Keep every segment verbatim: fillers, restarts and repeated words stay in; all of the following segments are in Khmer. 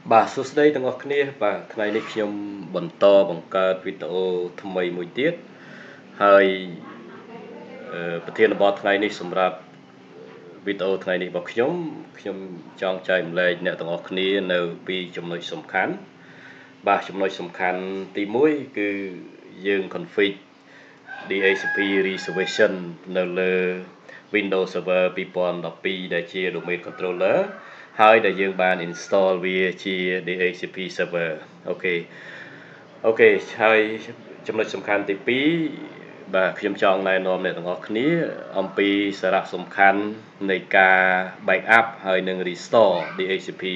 បាទសួស្តីទាំងអស់គ្នាបាទថ្ងៃនេះខ្ញុំបន្តបង្កើតវីដេអូថ្មីមួយទៀតហើយប្រធានបទថ្ងៃនេះសម្រាប់វីដេអូថ្ងៃនេះរបស់ខ្ញុំខ្ញុំចង់ចែកម្លែកអ្នកទាំងអស់គ្នានៅពីរចំណុចសំខាន់បាទចំណុចសំខាន់ទីមួយគឺយើង config ឌី เอ ซี พี reservation នៅលើ Windows Server ពីរពាន់ដប់ពីរដែលជា domain controller ហើយដែលយើងបាន install វាជា ឌី เอ ซี พี server អូខេអូខេហើយចំណុចសំខាន់ទីពីរបាទខ្ញុំចង់ណែនាំអ្នកទាំងអស់គ្នាអំពីសារៈសំខាន់នៃការ backup ហើយនិង restore ឌី เอ ซี พี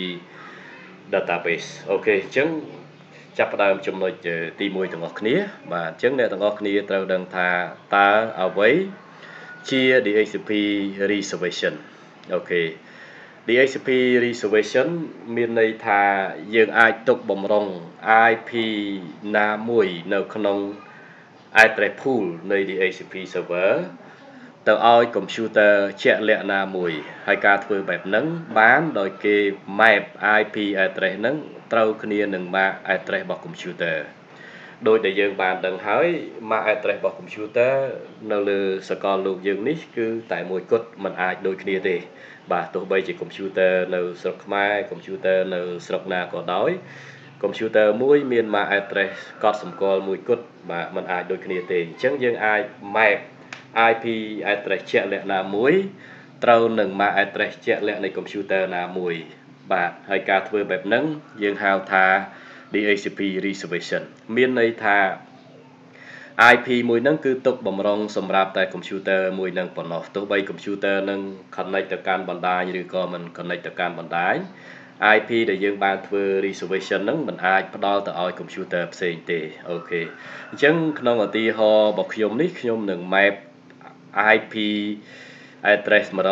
database អូខេអញ្ចឹងចាប់ផ្ដើមចំណុចទីមួយទាំងអស់គ្នាបាទអញ្ចឹងអ្នកទាំងអស់គ្នាត្រូវដឹងថាតើអ្វីជា ឌី เอ ซี พี reservation អូខេ ឌី เอ ซี พี reservation មានន័យថាយើងអាចទុកបំរុង អាយ พี ណាមួយនៅក្នុង address pool នៃ ឌី เอ ซี พี server ទៅឲ្យកុំព្យូទ័រជាក់លាក់ណាមួយហើយការធ្វើបែបហ្នឹងបានដោយគេ map អាយ พี address ហ្នឹងត្រូវគ្នានឹង MAC address របស់ computer ដោយដែលយើងបានដឹងហើយ MAC address របស់ computer នៅលើសកលលោកយើងនេះគឺតែមួយគត់មិនអាចដូចគ្នាទេបាទទោះបីជា computer នៅស្រុកខ្មែរ computer នៅស្រុកណាក៏ដោយ computer មួយមាន MAC address កត់សម្គាល់មួយគត់បាទមិនអាចដូចគ្នាទេអញ្ចឹងយើងអាច map អាយ พี address ជាក់លាក់ណាមួយត្រូវនឹង MAC address ជាក់លាក់នៃ computer ណាមួយបាទហើយការធ្វើបែបហ្នឹងយើងហៅថា ឌី เอ ซี พี reservation មានន័យថា អាយ พี មួយហ្នឹងគឺទុកបំរុងសម្រាប់តែ computer មួយហ្នឹងប៉ុណ្ណោះទោះបី computer ហ្នឹង connect ទៅកាន់បណ្ដាញឬក៏មិន connect ទៅកាន់បណ្ដាញ អាយ พี ដែលយើងបានធ្វើ reservation ហ្នឹងមិនអាចផ្ដល់ទៅឲ្យ computer ផ្សេងទេអូខេអញ្ចឹងក្នុងឧទាហរណ៍របស់ខ្ញុំនេះខ្ញុំនឹង map អាយ พี address 192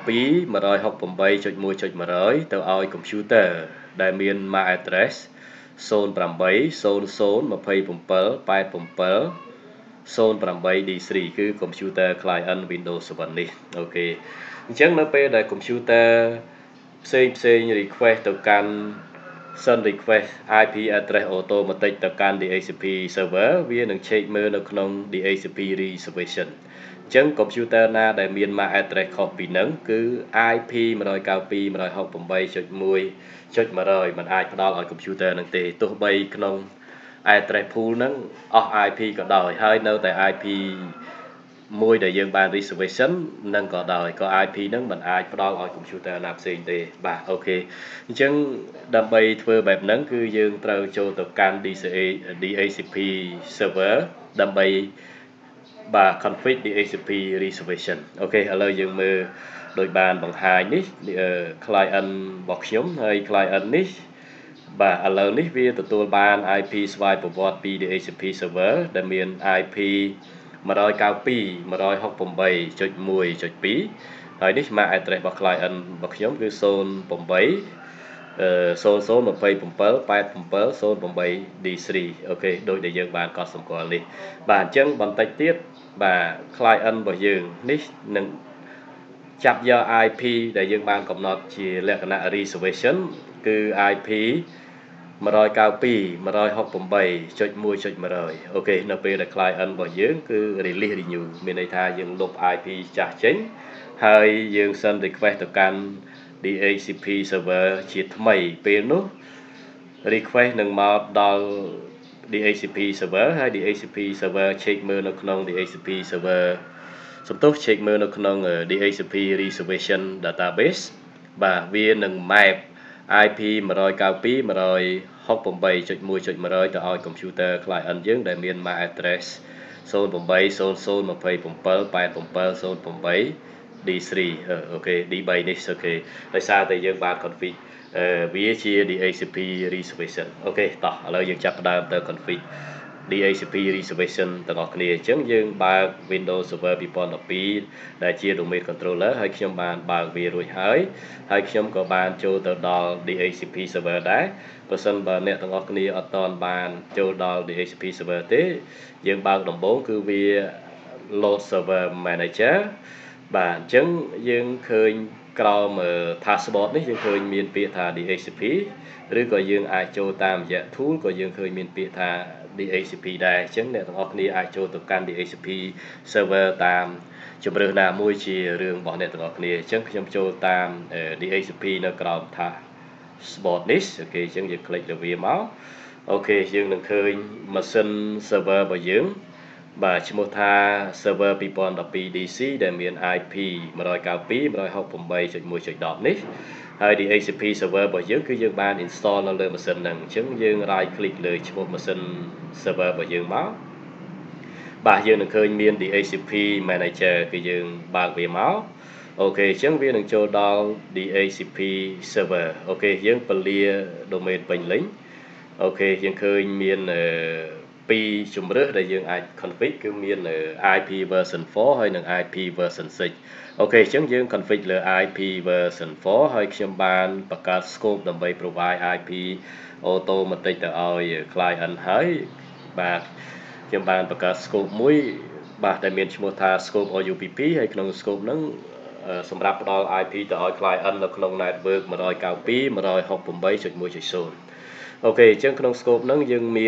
168.1.100 ទៅឲ្យ computer ដែលមាន MAC address ศูนย์ แปด ศูนย์ ศูนย์ ยี่สิบเจ็ด แปด เจ็ด ศูนย์ แปด ดี ทรี គឺ computer client Windows เซเว่น នេះអូខេអញ្ចឹងនៅពេលដែល computer ផ្សេងផ្សេង request ទៅកាន់ send request អាយ พี address automatic ទៅកាន់ ឌី เอ ซี พี server វានឹង check មើលនៅក្នុង ឌី เอ ซี พี reservation អញ្ចឹង computer ណាដែលមាន MAC address ខុសពីហ្នឹងគឺ អាយ พี 192 168.1.100 មិនអាចផ្ដល់ឲ្យ computer ហ្នឹងទេទោះបីក្នុង address pool ហ្នឹងអស់ អាយ พี ក៏ដោយហើយនៅតែ អាយ พี មួយដែលយើងបាន reservation នឹងក៏ដោយក៏ អាយ พี ហ្នឹងមិនអាចផ្ដល់ឲ្យ computer ណាផ្សេងទេបាទអូខេអញ្ចឹងដើម្បីធ្វើបែបហ្នឹងគឺយើងត្រូវចូលទៅកាន់ ឌី เอ ซี พี server ដើម្បីបាទ config ឌី เอ ซี พี reservation អូខេឥឡូវយើងមើលដោយបានបង្ហាញនេះ client របស់ខ្ញុំហើយ client នេះបាទឥឡូវនេះវាទទួលបាន អាយ พี ស្វ័យប្រវត្តិពី ឌី เอ ซี พี server ដែលមាន អាយ พี 192 168.1.2 ហើយនេះ MAC address របស់ client របស់ខ្ញុំគឺ ศูนย์ แปด អឺ ศูนย์ ศูนย์ ยี่สิบเจ็ด แปด เจ็ด ศูนย์ แปด ดี ทรี អូខេដូចដែលយើងបានកត់សម្គាល់នេះបាទអញ្ចឹងបន្តិចទៀតបាទ client របស់យើងនេះនឹងចាប់យក អាយ พี ដែលយើងបានកំណត់ជាលក្ខណៈ reservation គឺ អាយ พี 192 168.1.100 អូខេនៅពេលដែល client របស់យើងគឺ release renew មានន័យថាយើងលុប អាយ พี ចាស់ចេញហើយយើង send request ទៅកាន់ ឌី เอ ซี พี server ជាថ្មីពេលនោះ request នឹងមកដល់ ឌី เอ ซี พี server ហើយ ឌី เอ ซี พี server check មើលនៅក្នុង ឌី เอ ซี พี server សំទោស check មើលនៅក្នុង ឌី เอ ซี พี reservation database បាទវានឹង map អាយ พี 192 168.1.100 ទៅឲ្យ computer client យើងដែលមាន MAC address ศูนย์ แปด ศูนย์ ศูนย์ ยี่สิบเจ็ด แปด เจ็ด ศูนย์ แปด ดี ทรี អូខេ ดี ทรี នេះអូខេដោយសារតែយើងបាន config អឺវាជា ឌី เอ ซี พี reservation អូខេតោះឥឡូវយើងចាប់ផ្ដើមទៅ config ឌី เอ ซี พี reservation ទាំងអស់គ្នាអញ្ចឹងយើងបើក Windows Server ពីរពាន់ដប់ពីរដែលជា domain controller ហើយខ្ញុំបានបើកវារួចហើយហើយខ្ញុំក៏បានចូលទៅដល់ ឌី เอ ซี พี server ដែរប្រសិនបើអ្នកទាំងអស់គ្នាអត់ទាន់បានចូលដល់ ឌី เอ ซี พี server ទេយើងបើកដំបូងគឺវា load server manager បាទអញ្ចឹងយើងឃើញក្រោម taskbar នេះយើងឃើញមានពាក្យថា đê hát xê pê ឬក៏យើងអាចចូលតាមរយៈ tool ក៏យើងឃើញមានពាក្យថា đê hát xê pê ដែរអញ្ចឹងអ្នកទាំងអស់គ្នាអាចចូលទៅកាន់ đê hát xê pê server តាមជម្រើសណាមួយជារឿងរបស់អ្នកទាំងអស់គ្នាអញ្ចឹងខ្ញុំចូលតាម đê hát xê pê នៅក្រោម taskbar នេះអូខេអញ្ចឹងយើង click ទៅវាមកអូខេយើងនឹងឃើញម៉ាស៊ីន server របស់យើងបាទឈ្មោះថា server ពីរពាន់ដប់ពីរ D C ដែលមាន I P một chín hai 168.1.10 នេះហើយ đê hát xê pê server របស់យើងគឺយើងបាន install នៅលើម៉ាស៊ីនហ្នឹងអញ្ចឹងយើង right click លើឈ្មោះម៉ាស៊ីន server របស់យើងមកបាទយើងនឹងឃើញមាន đê hát xê pê manager គឺយើងបើកវាមកអូខេអញ្ចឹងវានឹងចូលដល់ đê hát xê pê server អូខេយើងពលា domain ពេញលេញអូខេយើងឃើញមានពីរជំរើសដែលយើងអាច config គឺមាន I P version four ហើយនិង I P version six អូខេអញ្ចឹងយើង config លើ I P version four ហើយខ្ញុំបានបង្កើត scope ដើម្បី provide I P automatic ទៅឲ្យ client ហើយបាទខ្ញុំបានបង្កើត scope មួយបាទដែលមានឈ្មោះថា scope R U P P ហើយក្នុង scope ហ្នឹងសម្រាប់ផ្ដល់ I P ទៅឲ្យ client នៅក្នុង network one ninety-two dot one sixty-eight dot one dot zeroអូខេអញ្ចឹងក្នុង scope ហ្នឹងយើងមាន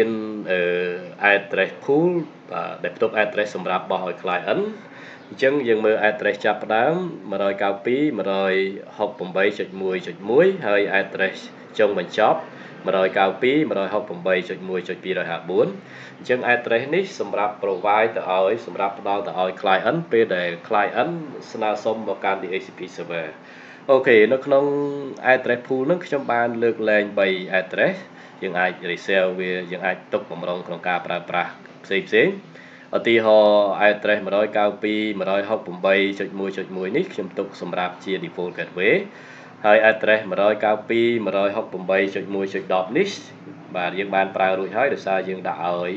address pool បាទដែលផ្ទុក address សម្រាប់បោះឲ្យ client អញ្ចឹងយើងមើល address ចាប់ផ្ដើម one ninety-two dot one sixty-eight dot one dot one ហើយ address ចុងបញ្ចប់ one ninety-two dot one sixty-eight dot one dot two five four អញ្ចឹង address នេះសម្រាប់ provide ទៅឲ្យសម្រាប់ផ្ដល់ទៅឲ្យ client ពេលដែល client ស្នើសុំមកកាន់ đê hát xê pê server អូខេនៅក្នុង address pool ហ្នឹងខ្ញុំបានលើកលែងthree address យើងអាច resell វាយើងអាចទុកបំរុងក្នុងការប្រើប្រាស់ផ្សេងផ្សេងឧទាហរណ៍ address one ninety-two dot one sixty-eight dot one dot one នេះខ្ញុំទុកសម្រាប់ជា default gateway ហើយ address one ninety-two dot one sixty-eight dot one dot one នេះបាទយើងបានប្រើរួចហើយដោយសារយើងដាក់ឲ្យ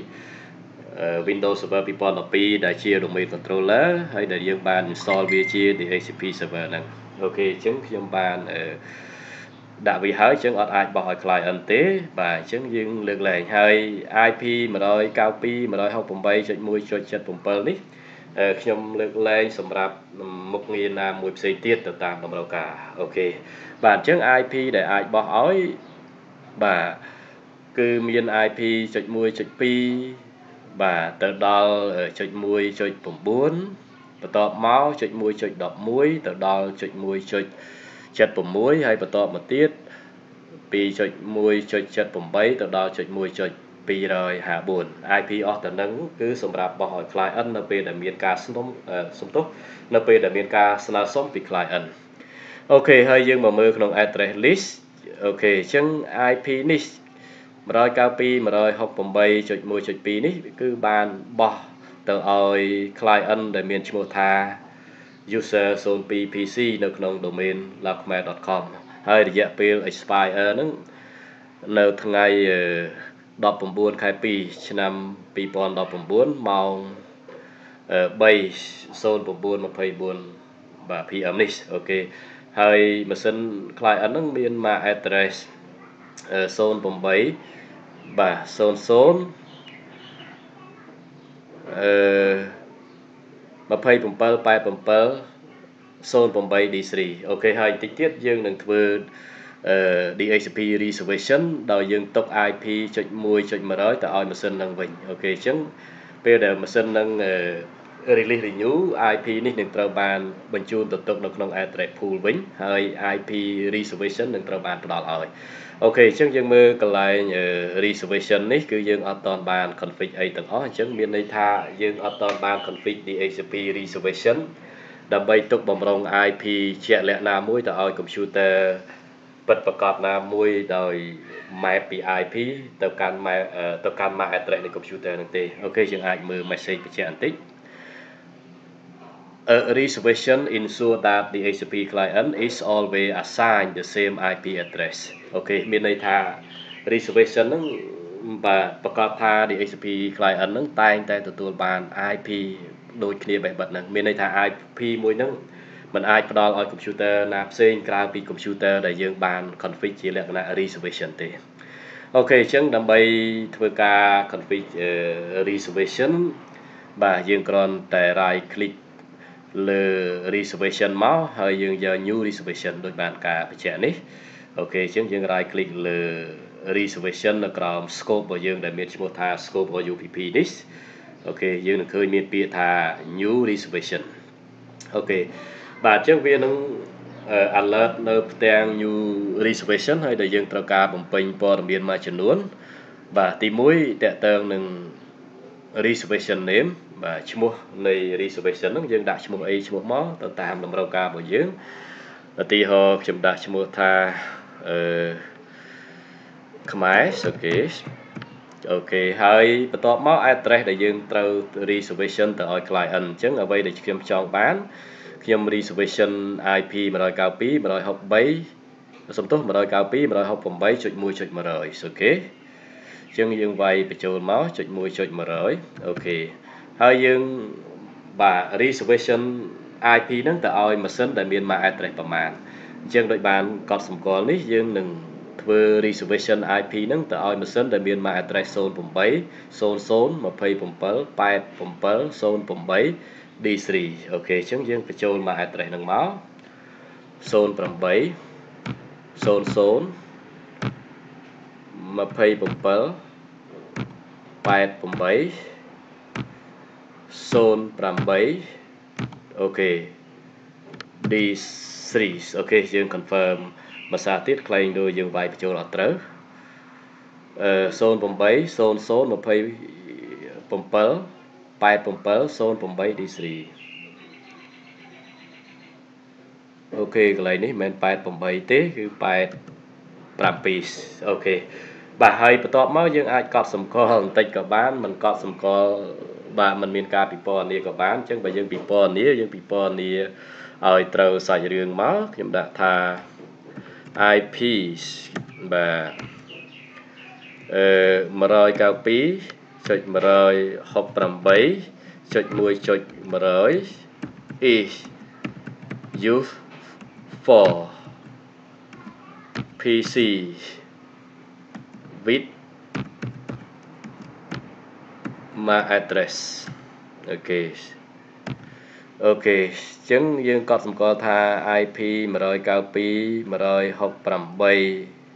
Windows Server two thousand twelve ដែលជា domain controller ហើយដែលយើងបាន install វាជា đê hát xê pê server ហ្នឹងអូខេអញ្ចឹងខ្ញុំបានដាក់វាហើយអញ្ចឹងអត់អាចបោះឲ្យ client ទេបាទអញ្ចឹងយើងលើកលែងហើយ I P one ninety-two dot one sixty-eight dot one dot seven នេះខ្ញុំលើកលែងសម្រាប់មុខងារណាមួយផ្សេងទៀតទៅតាមតម្រូវការអូខេបាទអញ្ចឹង I P ដែលអាចបោះឲ្យបាទគឺមាន I P one dot one dot two បាទទៅដល់ one dot one dot nine បន្ទាប់មក one dot one dot one ទៅដល់ one dot one dot seventy-six ហើយបន្ទាប់មកទៀតtwo dot one dot seventy-eight ទៅដល់ one dot one dot two fifty-four ไอ พี អស់ទៅនឹងគឺសម្រាប់បោះឲ្យ client នៅពេលដែលមានការស្នំសំទោសនៅពេលដែលមានការស្នើសុំពី client អូខេហើយយើងមកមើលក្នុង address list អូខេអញ្ចឹង I P នេះ one ninety-two dot one sixty-eight dot one dot two នេះគឺបានបោះទៅឲ្យ client ដែលមានឈ្មោះថា user zero two P C នៅក្នុង domain lakmer dot com ហើយរយៈពេល expire ហ្នឹងនៅថ្ងៃnineteenខែtwoឆ្នាំtwo thousand nineteenម៉ោងthree oh nine twenty-four បាទ P M នេះអូខេហើយម៉ាស៊ីន client ហ្នឹងមាន mac address zero eightបាទzero zeroអឺtwenty-seven eighty-seven zero eight D three អូខេហើយតិចទៀតយើងនឹងធ្វើ đê hát xê pê reservation ដោយយើងទុក I P one dot one dot one hundred ទៅឲ្យម៉ាស៊ីនហ្នឹងវិញអូខេអញ្ចឹងពេលដែលម៉ាស៊ីនហ្នឹង release renew I P នេះនឹងត្រូវបានបញ្ជូនទៅទុកនៅក្នុង address pool វិញហើយ I P reservation នឹងត្រូវបានផ្ដល់ឲ្យអូខេអញ្ចឹងយើងមើលកន្លែង reservation នេះគឺយើងអត់ទាន់បាន config អីទាំងអស់អញ្ចឹងមានន័យថាយើងអត់ទាន់បាន config đê hát xê pê reservation ដើម្បីទុកបំរុង I P ជាក់លាក់ណាមួយទៅឲ្យ computer ពិតប្រាកដណាមួយដោយ map ពី I P ទៅកាន់ map ទៅកាន់ mac address នៃ computer ហ្នឹងទេអូខេយើងអាចមើល message បញ្ជាក់បន្តិច A reservation ensure that the đê hát xê pê client is always assigned the same I P address អូខេមានន័យថា reservation ហ្នឹងបាទប្រកាសថា đê hát xê pê client ហ្នឹងតែងតែទទួលបាន I P ដូចគ្នាបែបបិទហ្នឹងមានន័យថា I P មួយហ្នឹងมันអាចផ្ដល់ឲ្យ computer ណាផ្សេងក្រៅពី computer ដែលយើងបាន config ជាលក្ខណៈ reservation ទេអូខេអញ្ចឹងដើម្បីធ្វើការ config reservation បាទយើងគ្រាន់តែ right click លើ reservation មកហើយយើងយក new reservation ដូចបានការបញ្ជាក់នេះអូខេអញ្ចឹងយើង right click លើ reservation នៅក្រោម scope របស់យើងដែលមានឈ្មោះថា scope របស់ U P P នេះអូខេយើងនឹងឃើញមានពាក្យថា new reservation អូខេបាទអញ្ចឹងវានឹង alert នៅផ្ទាំង new reservation ហើយដែលយើងត្រូវការបំពេញព័ត៌មានមួយចំនួនបាទទីមួយតកតើនឹង reservation name បាទឈ្មោះនៃ reservation ហ្នឹងយើងដាក់ឈ្មោះអីឈ្មោះមកទៅតាមតម្រូវការរបស់យើងឧទាហរណ៍ខ្ញុំដាក់ឈ្មោះថាអឺខ្មែរអូខេអូខេហើយបន្ទាប់មក address ដែលយើងត្រូវ reservation ទៅឲ្យ client អញ្ចឹងអ្វីដែលខ្ញុំចង់បានខ្ញុំ reservation ไอ พี one ninety-two one sixty-threeសំទោសone ninety-two one sixty-eight dot one dot one hundredអូខេអញ្ចឹងយើងវាយបញ្ចូលមកចុចoneចុចone hundredអូខេហើយយើងបាទ reservation ไอ พี ហ្នឹងទៅឲ្យម៉ាស៊ីនដែលមាន mac address ប្រមាណអញ្ចឹងដូចបានកត់សម្គាល់នេះយើងនឹងធ្វើ reservation ไอ พี ហ្នឹងទៅឲ្យម៉ាស៊ីនដែលមាន mac address zero eight zero zero two seven eight seven eight D three អូខេអញ្ចឹងយើងបញ្ចូល mac address ហ្នឹងមកzero eight zero zero two seven eight eight zero eightអូខេ D three អូខេយើង confirm ភាសាទៀតខ្លែងដូចយើងវាយបញ្ចូលអត់ត្រូវអឺzero eight zero zero two seven eight seven eight D three អូខេកន្លែងនេះមិនមែនeight eightទេគឺeight sevenអូខេបាទហើយបន្ទាប់មកយើងអាចកត់សម្គាល់បន្តិចក៏បានមិនកត់សម្គាល់បាទมันមានការពិពណ៌នាក៏បានអញ្ចឹងបើយើងពិពណ៌នាយើងពិពណ៌នាឲ្យត្រូវសាច់រឿងមកខ្ញុំដាក់ថា ไอ พี បាទអឺone ninety-two dot one sixty-eight dot one dot one hundred is used for พี ซี with mac address អូខេអូខេអញ្ចឹងយើងកត់សម្គាល់ថា ไอ พี one ninety-two dot one sixty-eight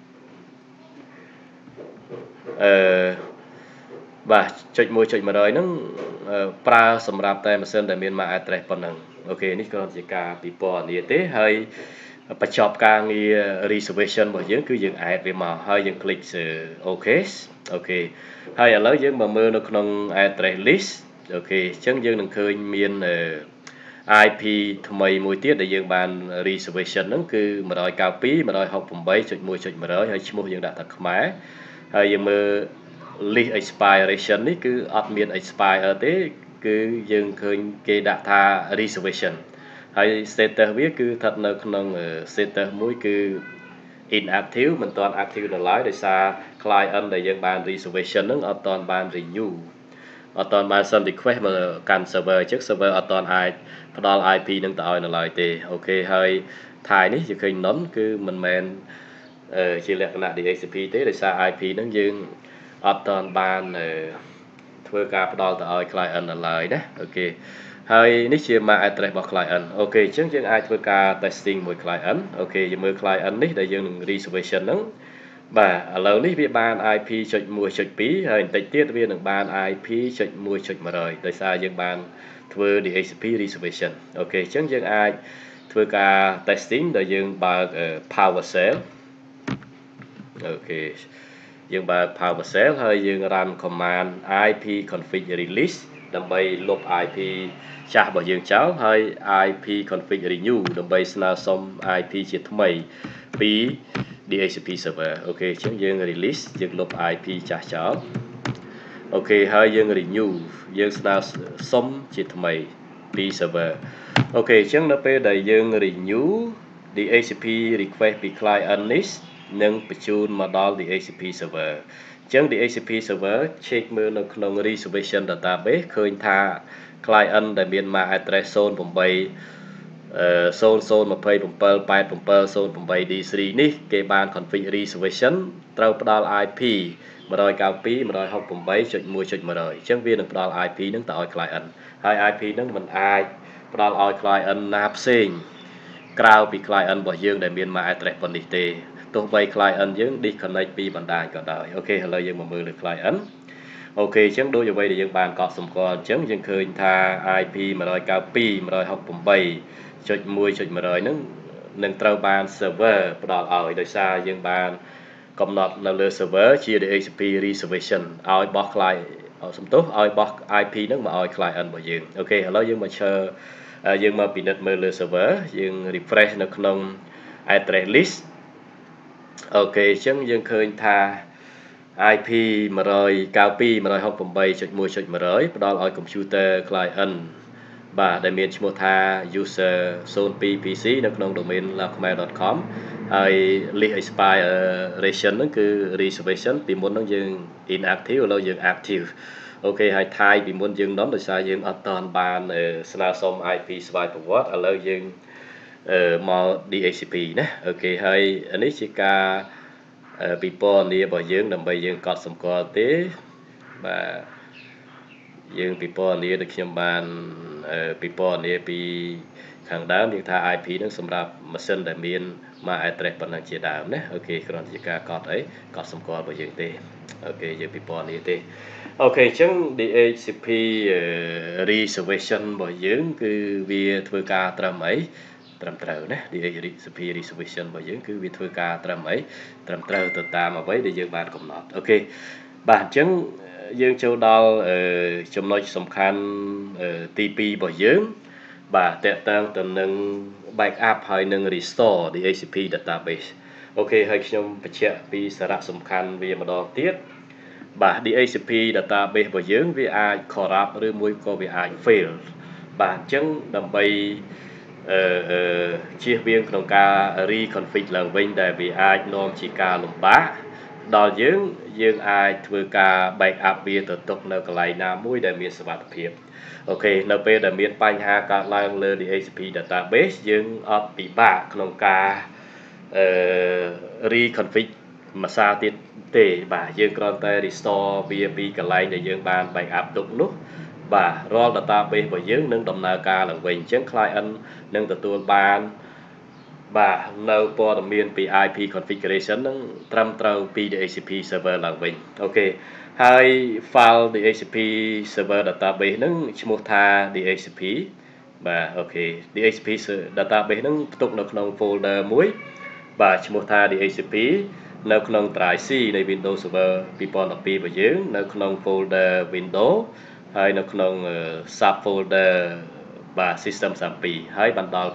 អឺបាទចុចoneចុចone hundredហ្នឹងប្រើសម្រាប់តែម៉ាស៊ីនដែលមាន mac address ប៉ុណ្ណឹងអូខេនេះគ្រាន់ជាការពិពណ៌នាទេហើយបញ្ចប់ការងារ reservation របស់យើងគឺយើង add វាមកហើយយើង click អូខេអូខេហើយឥឡូវយើងមកមើលនៅក្នុង address list អូខេអញ្ចឹងយើងនឹងឃើញមាន ไอ พี ថ្មីមួយទៀតដែលយើងបាន reservation ហ្នឹងគឺone ninety-two dot one sixty-eight dot one dot one hundredហើយឈ្មោះយើងដាក់ថាខ្មែរហើយយើងមើល list expiration នេះគឺអត់មាន expire ទេគឺយើងឃើញគេដាក់ថា reservation ហើយ status វាគឺស្ថិតនៅក្នុង status មួយគឺ inactive មិនទាន់ active នៅឡើយដោយសារ client ដែលយើងបាន reservation ហ្នឹងអត់ទាន់បាន renew អត់ទាន់បាន send request មកកាន់ server អញ្ចឹង server អត់ទាន់អាចផ្ដល់ ไอ พี ហ្នឹងទៅឲ្យនៅឡើយទេអូខេហើយ Thai នេះយើងឃើញ none គឺមិនមែនជាលក្ខណៈ D H C P ទេដោយសារ ไอ พี ហ្នឹងយើងអត់ទាន់បានធ្វើការផ្ដល់ទៅឲ្យ client នៅឡើយណាអូខេហើយនេះជា mac address របស់ client អូខេអញ្ចឹងយើងអាចធ្វើការ testing មួយ client អូខេយើងមើល client នេះដែលយើងនឹង reservation ហ្នឹងបាទឥឡូវនេះវាបាន ไอ พี one dot two ហើយបន្តិចទៀតវានឹងបាន ไอ พี one dot one hundredដោយសារយើងបានធ្វើ D H C P reservation អូខេអញ្ចឹងយើងអាចធ្វើការ testing ដោយយើងបើក PowerShell អូខេយើងបើក PowerShell ហើយយើង run command ipconfig release ដើម្បីលុប ไอ พี ចាស់របស់យើងចោលហើយ ipconfig renew ដើម្បីស្នើសុំ ไอ พี ជាថ្មីពី D H C P server អូខេអញ្ចឹងយើង release យើងលុប ไอ พี ចាស់ចោលអូខេហើយយើង renew យើងស្នើសុំជាថ្មីពី server អូខេអញ្ចឹងនៅពេលដែលយើង renew D H C P request ពី client នេះនឹងបញ្ជូនមកដល់ D H C P server អញ្ចឹង D H C P server check មើលនៅក្នុង reservation database ឃើញថា client ដែលមាន mac address zero eight zero zero two seven eight seven eight D three នេះគេបាន config reservation ត្រូវផ្ដល់ ไอ พี one ninety-two dot one sixty-eight dot one dot one hundred អញ្ចឹងវានឹងផ្ដល់ ไอ พี ហ្នឹងទៅឲ្យ client ហើយ ไอ พี ហ្នឹងមិនអាចផ្ដល់ឲ្យ client ណាផ្សេងក្រៅពី client របស់យើងដែលមាន MAC address ប៉ុណ្នេះទេទោះបី client យើង disconnect ពីបណ្ដាញក៏ដោយអូខេឥឡូវយើងមកមើលលើ client អូខេអញ្ចឹងដូចអ្វីដែលយើងបានកត់សម្គាល់អញ្ចឹងយើងឃើញថា អាយ พี one ninety-two dot one sixty-eight dot one dot one ហ្នឹងនឹងត្រូវបាន server ផ្ដល់ឲ្យដោយសារយើងបានកំណត់នៅលើ server ជា ឌី เอช ซี พี reservation ឲ្យបោះ client សំទោសឲ្យបោះ អាយ พี ហ្នឹងមកឲ្យ client របស់យើងអូខេឥឡូវយើងមកឈើយើងមកពិនិត្យមើលលើ server យើង refresh នៅក្នុង address list អូខេអញ្ចឹងយើងឃើញថា អាយ พี one ninety-two dot one sixty-eight dot one dot one ផ្ដល់ឲ្យ computer client បាទដែលមានឈ្មោះថា user zero two พี ซี នៅក្នុង domain lapkhmer dot com ហើយ list expiration ហ្នឹងគឺ reservation ពីមុនហ្នឹងយើង inactive ឥឡូវយើង active អូខេហើយ type ពីមុនយើង non ដោយសារយើងអត់តាន់បានស្នើសុំ អាយ พี ស្វ័យប្រវត្តិឥឡូវយើងមក ឌី เอช ซี พี ណាអូខេហើយនេះជាការពីពណ៌នារបស់យើងដើម្បីយើងកត់សម្គាល់ទេបាទយើងពីពណ៌នាដូចខ្ញុំបានពីពណ៌នាពីខាងដើមយើងថា អាយ พี ហ្នឹងសម្រាប់ម៉ាស៊ីនដែលមាន MAC address ប៉ុណ្ណឹងជាដើមណាអូខេគ្រាន់តែជាការកត់អីកត់សម្គាល់របស់យើងទេអូខេយើងពីពណ៌នាទេអូខេអញ្ចឹង ឌី เอช ซี พี reservation របស់យើងគឺវាធ្វើការត្រឹមអីត្រឹមត្រូវណា ឌី เอช ซี พี reservation របស់យើងគឺវាធ្វើការត្រឹមអីត្រឹមត្រូវទៅតាមអ្វីដែលយើងបានកំណត់អូខេបាទអញ្ចឹងយើងចូលដល់ចំណុចសំខាន់ទីtwoរបស់យើងបាទតកតងទៅនឹង backup ហើយនឹង restore ឌី เอช ซี พี database អូខេហើយខ្ញុំបញ្ជាក់ពីសារៈសំខាន់វាម្ដងទៀតបាទ ឌី เอช ซี พี database របស់យើងវាអាច corrupt ឬមួយក៏វាអាច fail បាទអញ្ចឹងដើម្បីអឺជៀសវាងក្នុងការ reconfig ឡើងវិញដែលវាអាចនាំជាការលំបាកដល់យើងយើងអាចធ្វើការ backup វាទៅទុកនៅកន្លែងណាមួយដែលមានសុវត្ថិភាពអូខេនៅពេលដែលមានបញ្ហាកើតឡើងលើ ឌី เอช ซี พี database យើងអត់ពិបាកក្នុងការអឺ reconfig មួយសារទៀតទេបាទយើងគ្រាន់តែ restore វាពីកន្លែងដែលយើងបាន backup ទុកនោះបាទរាល់ database របស់យើងនឹងដំណើរការឡើងវិញអញ្ចឹង client នឹងទទួលបានបាទនៅព័ត៌មានពី អាយ พี configuration ហ្នឹងត្រឹមត្រូវពី ឌី เอช ซี พี server ឡើងវិញអូខេហើយ file ឌី เอช ซี พี server database ហ្នឹងឈ្មោះថា ឌី เอช ซี พี បាទអូខេ ឌី เอช ซี พี database ហ្នឹងផ្ទុកនៅក្នុង folder មួយបាទឈ្មោះថា ឌី เอช ซี พี នៅក្នុង drive C នៃ Windows Server twenty twelveរបស់យើងនៅក្នុង folder Windows ហើយនៅក្នុង sub folder បាទ system thirty-two ហើយបានដល់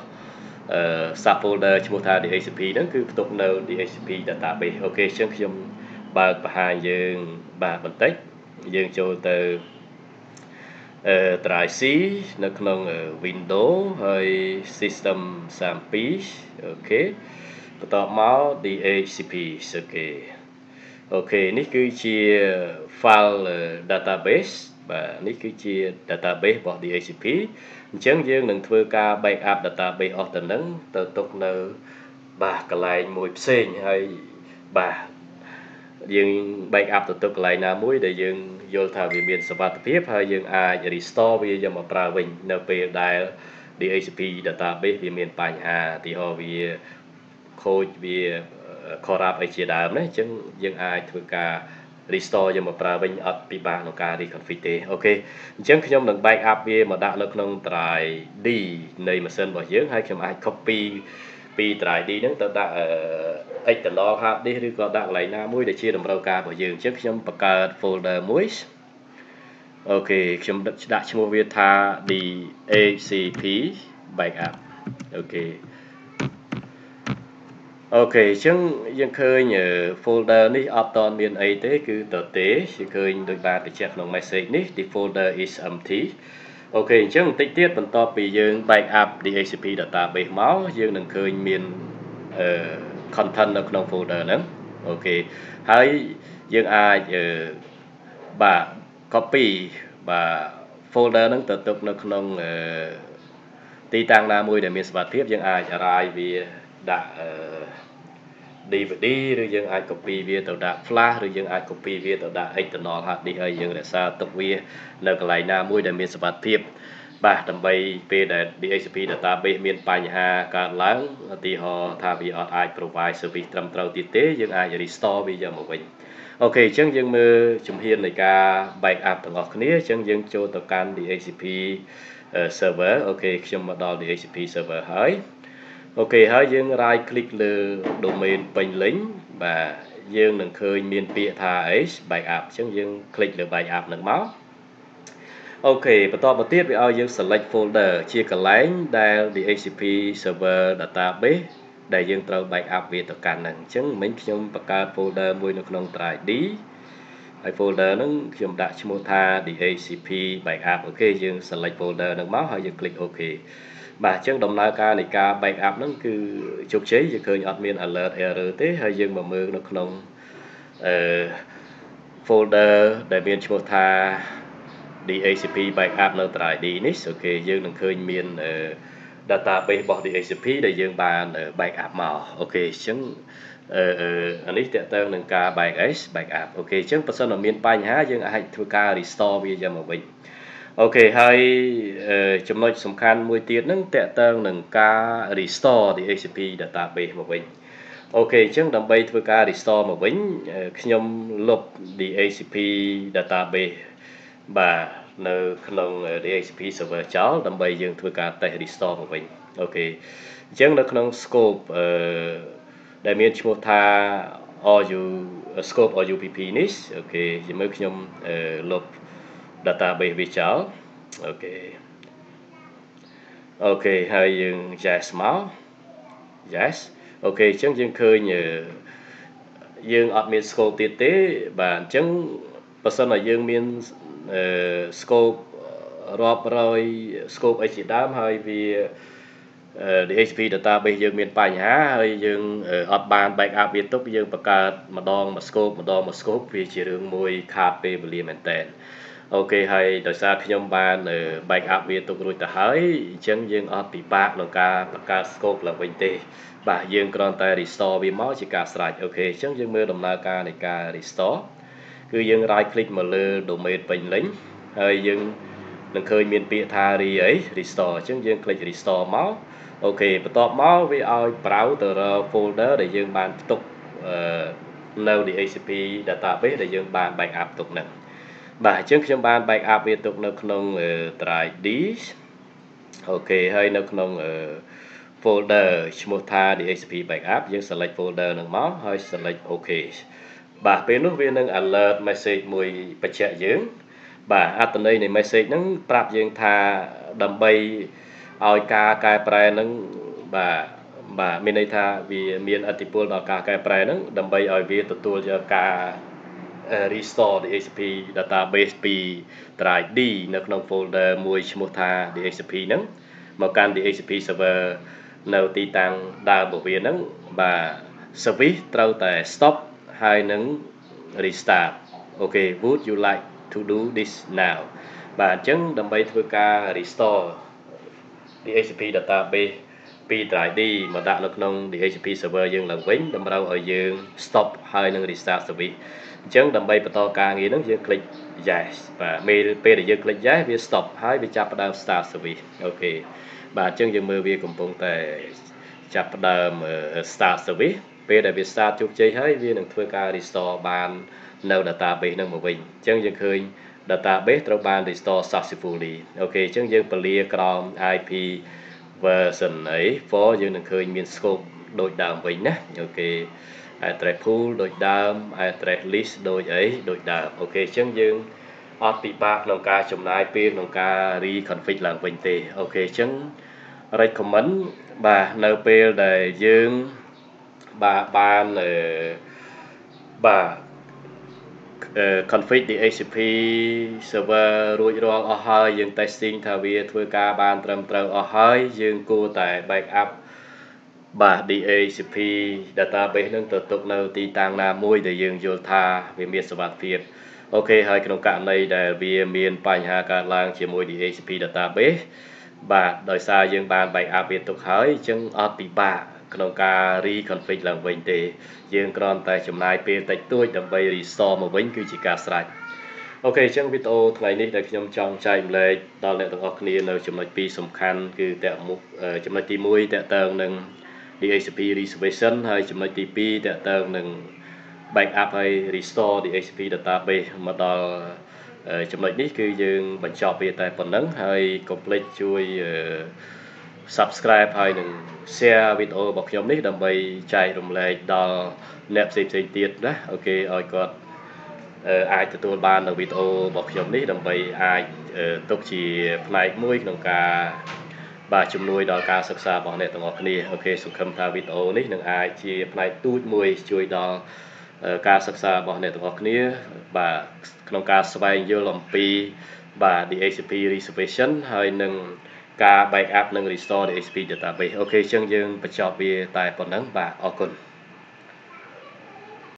sub folder ឈ្មោះថា ឌី เอช ซี พี ហ្នឹងគឺផ្ទុកនៅ ឌី เอช ซี พี database អូខេអញ្ចឹងខ្ញុំបើកបង្ហាញយើងបាទបន្តិចយើងចូលទៅអឺ drive C នៅក្នុង Windows ហើយ system thirty-two អូខេបន្ទាប់មក ឌី เอช ซี พี អូខេអូខេនេះគឺជា file database បាទនេះគឺជា database របស់ ឌី เอช ซี พี អញ្ចឹងយើងនឹងធ្វើការ backup database អស់ទៅនឹងទៅទុកនៅបាទកន្លែងមួយផ្សេងហើយបាទយើង backup ទៅទុកកន្លែងណាមួយដែលយើងយល់ថាវាមានសុវត្ថិភាពហើយយើងអាច restore វាយកមកប្រើវិញនៅពេលដែល ឌី เอช ซี พี database វាមានបញ្ហាឧទាហរណ៍វាខូចវា corrupt អីជាដើមណាអញ្ចឹងយើងអាចធ្វើការ restore យកមកប្រើវិញអត់ពិបាកក្នុងការ reconfig ទេអូខេអញ្ចឹងខ្ញុំនឹង backup វាមកដាក់នៅក្នុង drive D នៃម៉ាស៊ីនរបស់យើងហើយខ្ញុំអាច copy ពី drive D ហ្នឹងទៅដាក់ external hard disk ឬក៏ដាក់កន្លែងណាមួយដែលជាតម្រូវការរបស់យើងអញ្ចឹងខ្ញុំបង្កើត folder មួយអូខេខ្ញុំដាក់ឈ្មោះវាថា ឌី เอช ซี พี backup អូខេអូខេអញ្ចឹងយើងឃើញ folder នេះអត់តន់មានអីទេគឺទៅទេយើងឃើញដូចបានបញ្ជាក់ក្នុង message នេះ the folder is empty អូខេអញ្ចឹងបន្តិចទៀតបន្ទាប់ពីយើង backup ឌី เอช ซี พี database មកយើងនឹងឃើញមានអឺ content នៅក្នុង folder ហ្នឹងអូខេហើយយើងអាចអឺបាទ copy បាទ folder ហ្នឹងទៅទុកនៅក្នុងអឺទីតាំងណាមួយដែលមានសុវត្ថិភាពយើងអាច archive វាដាក់អឺ ឌី វី ឌី ឬយើងអាច copy វាទៅដាក់ flash ឬយើងអាច copy វាទៅដាក់ external hard disk ហើយយើងរក្សាទុកវានៅកន្លែងណាមួយដែលមានសុវត្ថិភាពបាទដើម្បីពេលដែល ดี เอช ซี พี database មានបញ្ហាកើតឡើងឧទាហរណ៍ថាវាអត់អាច provide service ត្រឹមត្រូវទៀតទេយើងអាច restore វាយកមកវិញអូខេអញ្ចឹងយើងមើលជំហាននៃការ backup ទាំងអស់គ្នាអញ្ចឹงយើងចូលទៅកាន់ ดี เอช ซี พี server អូខេខ្ញុំមកដល់ ดี เอช ซี พี server ហើយអូខេហើយយើង right click លើ domain ពេញលេញបាទយើងនឹងឃើញមានពាក្យថាអី backup អញ្ចឹងយើង click លើ backup នឹងមកអូខេបន្តមកទៀតវាឲ្យយើង select folder ជាកន្លែងដែល ดี เอช ซี พี server database ដែលយើងត្រូវ backup វាទៅកាន់ហ្នឹងអញ្ចឹងមិញខ្ញុំបង្កើត folder មួយនៅក្នុង drive D ហើយ folder ហ្នឹងខ្ញុំដាក់ឈ្មោះថា ดี เอช ซี พี backup អូខេយើង select folder ហ្នឹងមកហើយយើង click OK បាទអញ្ចឹងដំណើរការនៃការ backup ហ្នឹងគឺជោគជ័យយើងឃើញអត់មាន alert error ទេហើយយើងមកមើលនៅក្នុងអឺ folder ដែលមានឈ្មោះថា ดี เอช ซี พี backup នៅ drive D នេះអូខេយើងនឹងឃើញមាន database របស់ ดี เอช ซี พี ដែលយើងបាន backup មកអូខេអញ្ចឹងអឺអានេះតើតើនឹងការ backup backup អូខេអញ្ចឹងបើសិនតែមានបញ្ហាយើងអាចធ្វើការ restore វាយកមកវិញអូខេហើយចំណុចសំខាន់មួយទៀតហ្នឹងតើតើនឹងការ restore ดี เอช ซี พี database មកវិញអូខេអញ្ចឹងដើម្បីធ្វើការ restore មកវិញខ្ញុំលុប ดี เอช ซี พี database បាទនៅក្នុង ดี เอช ซี พี server ចោលដើម្បីយើងធ្វើការ test restore មកវិញអូខេអញ្ចឹងនៅក្នុង scope អឺដែលមានឈ្មោះថា ru scope rupp នេះអូខេជាមើលខ្ញុំលុប database វាចោលអូខេអូខេហើយយើង yes មក yes អូខេអញ្ចឹងយើងឃើញយើងអត់មាន scope ទៀតទេបាទអញ្ចឹងបើសិនតែយើងមានអឺ scope រាប់រយ scope អីជាដើមហើយវា ดี เอช ซี พี database យើងមានបញ្ហាហើយយើងអត់បាន backup វាទុកយើងបង្កើតម្ដងមួយ scope ម្ដងមួយ scope វាជារឿងមួយខាតពេលវេលាមែនតើអូខេហើយដោយសារខ្ញុំបាន backup វាទុករួចទៅហើយអញ្ចឹងយើងអត់ពិបាកក្នុងការបង្កើត scope ឡើងវិញទេបាទយើងគ្រាន់តែ restore វាមកជាការស្រេចអូខេអញ្ចឹងយើងមើលដំណើរការនៃការ restore គឺយើង right click មកលើ domain ពេញលេញហើយយើងនឹងឃើញមានពាក្យថា re អី restore អញ្ចឹងយើង click restore មកអូខេបន្ទាប់មកវាឲ្យ browse ទៅរក folder ដែលយើងបានផ្ទុកនៅ ดี เอช ซี พี database ដែលយើងបាន backup ទុកហ្នឹងបាទអញ្ចឹងខ្ញុំបាន backup វាទុកនៅក្នុង drive D អូខេហើយនៅក្នុង folder ឈ្មោះថា ดี เอช ซี พี backup យើង select folder ហ្នឹងមកហើយ select OK បាទពេលនោះវានឹង alert message មួយបញ្ជាក់យើងបាទអត្ថន័យនៃ message ហ្នឹងប្រាប់យើងថាដើម្បីឲ្យការកែប្រែហ្នឹងបាទបាទមានន័យថាវាមានឥទ្ធិពលដល់ការកែប្រែហ្នឹងដើម្បីឲ្យវាទទួលយកការ restore ดี เอช ซี พี database ពី drive D នៅក្នុង folder មួយឈ្មោះថា ดี เอช ซี พี ហ្នឹងមកកាន់ ดี เอช ซี พี server នៅទីតាំងដើមរបស់វាហ្នឹងបាទ service ត្រូវតែ stop ហើយនឹង restart អូខេ would you like to do this now បាទអញ្ចឹងដើម្បីធ្វើការ restore ดี เอช ซี พี database ពី drive D មកដាក់នៅក្នុង ดี เอช ซี พี server យើងឡើងវិញតម្រូវឲ្យយើង stop ហើយនឹង restart service អញ្ចឹងដើម្បីបន្តការងារហ្នឹងយើង click yes បាទពេលដែលយើង click yes វា stop ហើយវាចាប់ផ្ដើម start service អូខេបាទអញ្ចឹងយើងមើលវាកំពុងតែចាប់ផ្ដើម start service ពេលដែលវា start ជោគជ័យហើយវានឹងធ្វើការ restore បាននៅ database ហ្នឹងមកវិញអញ្ចឹងយើងឃើញ database ត្រូវបាន restore successfully អូខេអញ្ចឹងយើងពលាក្រោម ไอ พี version អី four យើងនឹងឃើញមាន scope ដូចដើមវិញណាអូខេ address pool ដូចដើម address list ដូចអីដូចដើមអូខេអញ្ចឹងយើងអត់ពិបាកក្នុងការចំណាយពេលក្នុងការ reconfig ឡើងវិញទេអូខេអញ្ចឹង recommend បាទនៅពេលដែលយើងបាទបានអឺបាទ config ดี เอช ซี พี server រួចរាល់អស់ហើយយើង testing ថាវាធ្វើការបានត្រឹមត្រូវអស់ហើយយើងគួរតែ backup បាទ ดี เอช ซี พี database នឹងទៅទុកនៅទីតាំងណាមួយដែលយើងយល់ថាវាមានសុវត្ថិភាពអូខេហើយក្នុងករណីដែលវាមានបញ្ហាកើតឡើងជាមួយ ดี เอช ซี พี database បាទដោយសារយើងបាន backup វាទុកហើយអញ្ចឹងអត់ពិបាកក្នុងការ reconfig ឡើងវិញទេយើងគ្រាន់តែចំណាយពេលតិចតួចដើម្បី restore មកវិញគឺជាការស្រេចអូខេអញ្ចឹងវីដេអូថ្ងៃនេះដែលខ្ញុំចង់ចែកម្លែកដល់អ្នកទាំងអស់គ្នានៅចំណុចពីរសំខាន់គឺតើមុខចំណុចទីមួយតើតើនឹង D H C P reservation ហើយចំណុចទីពីរតើតើនឹង backup ហើយ restore D H C P database មកដល់ចំណុចនេះគឺយើងបញ្ចប់វាតែប៉ុណ្្នឹងហើយកុំភ្លេចជួយ subscribe ហើយនឹង share វីដេអូរបស់ខ្ញុំនេះដើម្បីចែករំលែកដល់អ្នកផ្សេងៗទៀតណាអូខេឲ្យគាត់អាចទទួលបាននៅវីដេអូរបស់ខ្ញុំនេះដើម្បីអាចទុកជាផ្នែកមួយក្នុងការបាទជំនួយដល់ការសិក្សារបស់អ្នកទាំងអស់គ្នាអូខេសង្ឃឹមថាវីដេអូនេះនឹងអាចជាផ្នែកទូចមួយជួយដល់ការសិក្សារបស់អ្នកទាំងអស់គ្នាបាទក្នុងការស្វែងយល់អំពីបាទ D H C P reservation ហើយនឹងការ backup និង restore D H C P database អូខេអញ្ចឹងយើងបញ្ចប់វាតែប៉ុណ្្នឹងបាទអរគុណ